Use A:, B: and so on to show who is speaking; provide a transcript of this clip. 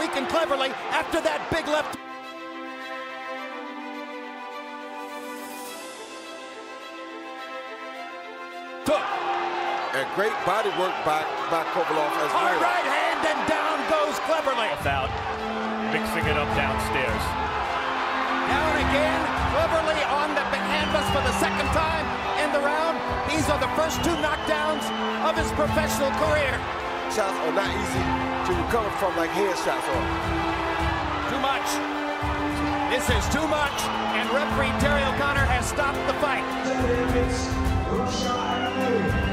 A: taken cleverly after that big left.
B: And great body work by Kovalev as well.
A: Hard right hand and down goes cleverly.
C: Out, mixing it up downstairs.
A: Down again, cleverly on the canvas for the second time in the round. These are the first 2 knockdowns of his professional career.
B: Shots are not easy to recover from, like headshots are.
A: Too much. This is too much, and referee Terry O'Connor has stopped the fight.